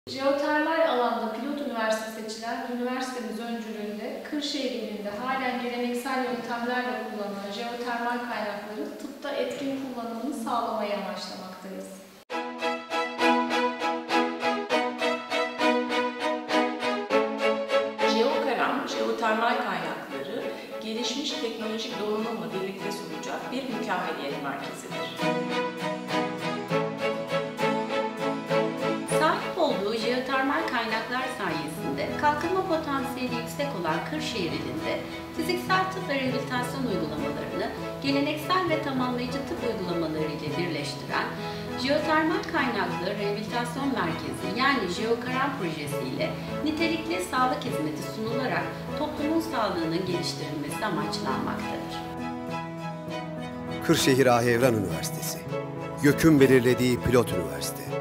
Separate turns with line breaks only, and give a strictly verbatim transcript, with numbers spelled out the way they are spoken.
Jeotermal alanda pilot üniversite seçilen üniversitemiz öncülüğünde Kırşehir ilinde halen geleneksel yöntemlerle kullanılan jeotermal kaynakların tıpta etkin kullanımını sağlamayı amaçlamaktayız.
Jeokaram, jeotermal kaynakları gelişmiş teknolojik donanımla birlikte sunacak bir mükemmeliyet merkezidir.
Sahip olduğu jeotermal kaynaklar sayesinde kalkınma potansiyeli yüksek olan Kırşehir ilinde fiziksel tıp ve rehabilitasyon uygulamalarını geleneksel ve tamamlayıcı tıp uygulamaları ile birleştiren jeotermal kaynaklı rehabilitasyon merkezi yani Jeokaram projesiyle nitelikli sağlık hizmeti sunularak toplumun sağlığının geliştirilmesi amaçlanmaktadır.
Kırşehir Ahevran Üniversitesi, YÖK'ün belirlediği pilot üniversite.